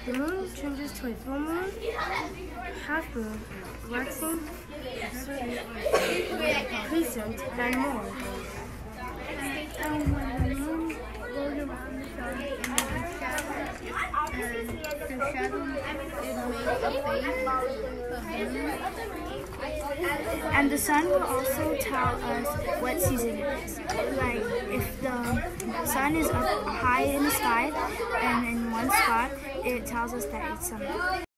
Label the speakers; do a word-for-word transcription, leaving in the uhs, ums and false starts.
Speaker 1: The moon changes to a full moon, half moon, waxing, crescent, and more.
Speaker 2: And when the moon goes around the sun in the shadow, and the shadow is made a face.
Speaker 3: And the sun will also tell us what season it is. Like if the sun is up high in the sky and in one spot, it tells us that it's summer.